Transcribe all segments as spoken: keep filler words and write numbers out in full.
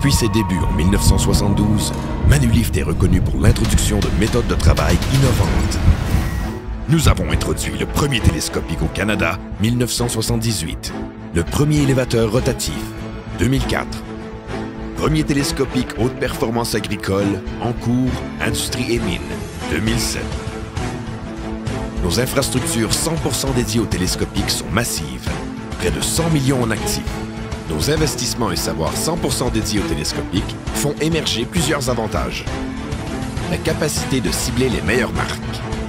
Depuis ses débuts en mille neuf cent soixante-douze, Manulift est reconnu pour l'introduction de méthodes de travail innovantes. Nous avons introduit le premier télescopique au Canada, mille neuf cent soixante-dix-huit, le premier élévateur rotatif, deux mille quatre, premier télescopique haute performance agricole, en cours, industrie et mines, deux mille sept. Nos infrastructures cent pour cent dédiées au télescopique sont massives, près de cent millions en actifs. Nos investissements et savoirs cent pour cent dédiés au télescopique font émerger plusieurs avantages. La capacité de cibler les meilleures marques.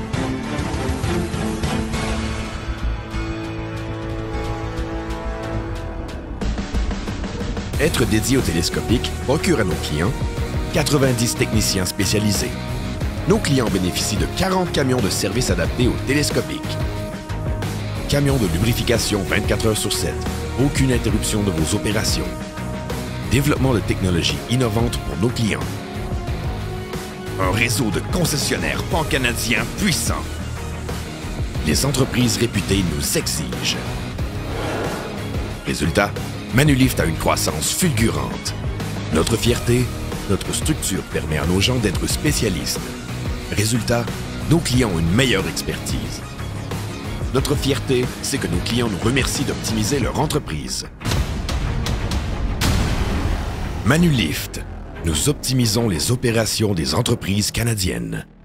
Être dédié au télescopique procure à nos clients quatre-vingt-dix techniciens spécialisés. Nos clients bénéficient de quarante camions de service adaptés au télescopique. Camions de lubrification vingt-quatre heures sur sept. Aucune interruption de vos opérations. Développement de technologies innovantes pour nos clients. Un réseau de concessionnaires pan-canadiens puissants. Les entreprises réputées nous exigent. Résultat, Manulift a une croissance fulgurante. Notre fierté, notre structure permet à nos gens d'être spécialistes. Résultat, nos clients ont une meilleure expertise. Notre fierté, c'est que nos clients nous remercient d'optimiser leur entreprise. Manulift, nous optimisons les opérations des entreprises canadiennes.